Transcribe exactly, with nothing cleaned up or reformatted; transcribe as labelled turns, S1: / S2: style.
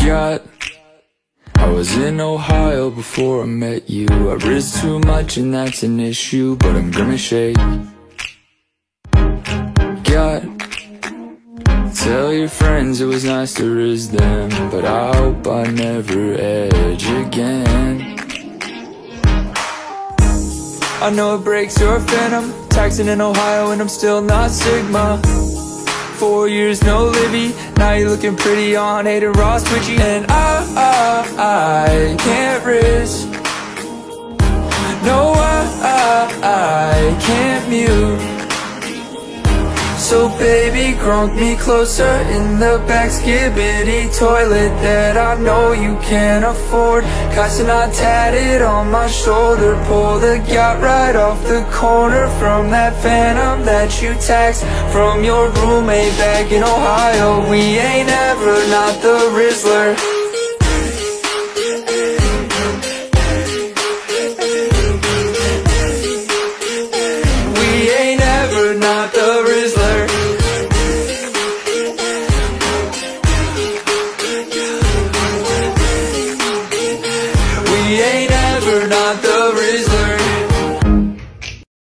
S1: Gyatt I was in Ohio before I met you. I Rizz too much and that's an issue, but I'm gonna shake. Gyatt, tell your friends it was nice to Rizz them, but I hope I never edge again. I know it breaks your Fanum, taxing in Ohio and I'm still not Sigma. Four years no Livvy, now you're looking pretty on Adin Ross twitchy. And I, I, I can't Rizz. No, I, I, I can't mute. So baby, Gronk me closer in the back Skibidi toilet that I know you can't afford. Kai Cenat tatted on my shoulder, pull the Gyatt right off the corner from that Fanum that you taxed from your roommate back in Ohio. We ain't ever not the Rizzler.